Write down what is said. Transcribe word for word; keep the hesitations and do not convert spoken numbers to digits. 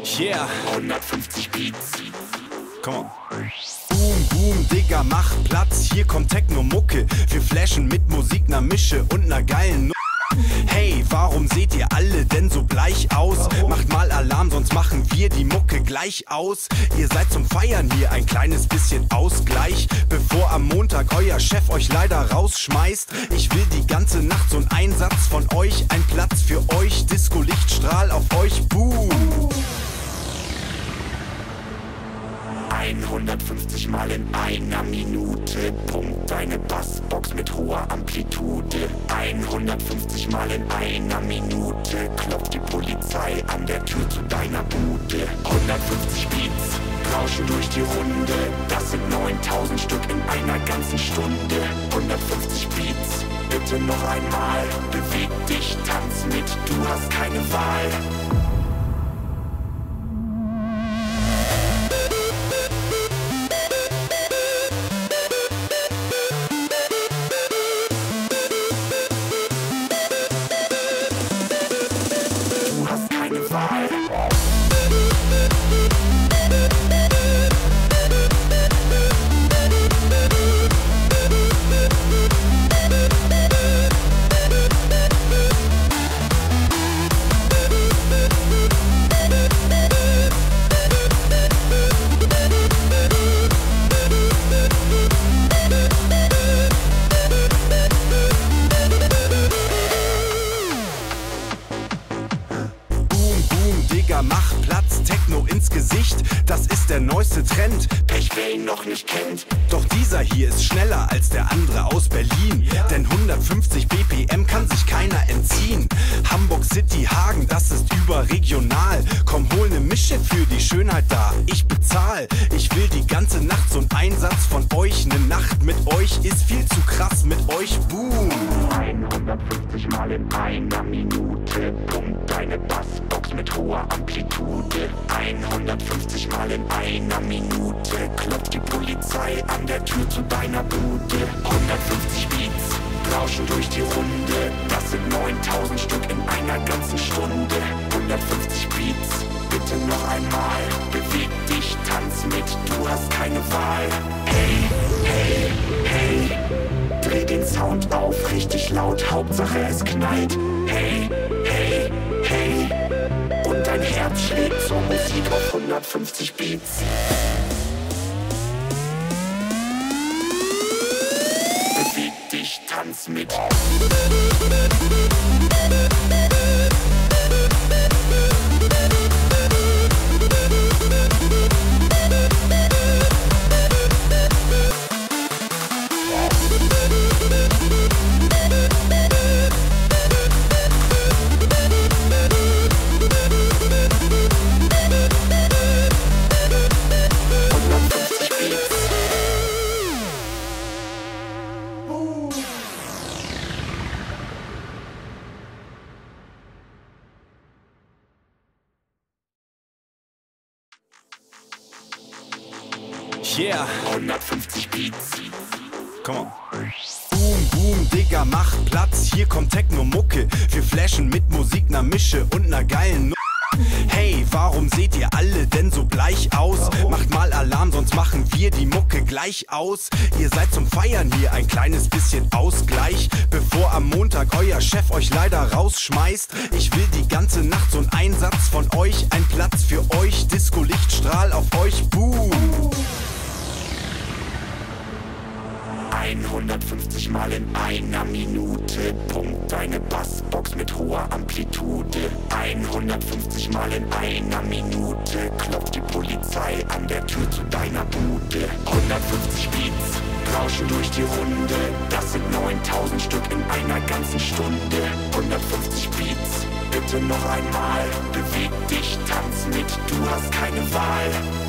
Yeah. hundertfünfzig Beats. Komm on. Boom, boom, Digga, mach Platz. Hier kommt Techno-Mucke. Wir flashen mit Musik, ner Mische und ner geilen Nu. Hey, warum seht ihr alle denn so bleich aus? Macht mal Alarm, sonst machen wir die Mucke gleich aus. Ihr seid zum Feiern hier, ein kleines bisschen Ausgleich, bevor am Montag euer Chef euch leider rausschmeißt. Ich will die ganze Nacht so'n Einsatz von euch, ein Platz für euch, Disco-Lichtstrahl auf euch, boom. hundertfünfzig Mal in einer Minute. Pumpt deine Bassbox mit hoher Amplitude. hundertfünfzig Mal in einer Minute. Klopft die Polizei an der Tür zu deiner Bude. hundertfünfzig Beats rauschen durch die Runde. Das sind neuntausend Stück in einer ganzen Stunde. hundertfünfzig Beats, bitte noch einmal. Beweg dich, tanz mit, du hast keine Wahl. Mach Platz, Techno ins Gesicht, das ist der neueste Trend. Pech, wer ihn noch nicht kennt. Doch dieser hier ist schneller als der andere aus Berlin, ja. Denn hundertfünfzig B P M kann sich keiner entziehen. Hamburg City, Hagen, das ist überregional. Komm, hol ne Mische für die Schönheit da, ich bezahl. Ich will die ganze Nacht so'n Einsatz von euch. Ne Nacht mit euch ist viel zu krass, mit euch, boom. hundertfünfzig Mal in einer Minute. Pumpt deine Bassbox mit hoher Amplitude. hundertfünfzig Mal in einer Minute. Klopft die Polizei an der Tür zu deiner Bude. hundertfünfzig Beats rauschen durch die Runde. Das sind neuntausend Stück in einer ganzen Stunde. hundertfünfzig Beats, bitte noch einmal. Beweg dich, tanz mit, du hast keine Wahl. Hey, hey, hey, dreh den Sound auf, richtig laut, Hauptsache es knallt. Hey, hey, hey, und dein Herz schlägt zur Musik auf hundertfünfzig Beats. Beweg dich, tanz mit. Yeah. hundertfünfzig Beats. Komm on. Boom, boom, Digga, mach Platz. Hier kommt Techno-Mucke. Wir flashen mit Musik, ner Mische und ner geilen Nu. Hey, warum seht ihr alle denn so bleich aus? Macht mal Alarm, sonst machen wir die Mucke gleich aus. Ihr seid zum Feiern hier, ein kleines bisschen Ausgleich, bevor am Montag euer Chef euch leider rausschmeißt. Ich will die ganze Nacht so'n Einsatz von euch, ein Platz für euch, Disco-Lichtstrahl auf euch, boom. hundertfünfzig Mal in einer Minute. Pumpt deine Bassbox mit hoher Amplitude. hundertfünfzig Mal in einer Minute. Klopft die Polizei an der Tür zu deiner Bude. hundertfünfzig Beats rauschen durch die Runde. Das sind neuntausend Stück in einer ganzen Stunde. hundertfünfzig Beats, bitte noch einmal. Beweg dich, tanz mit, du hast keine Wahl.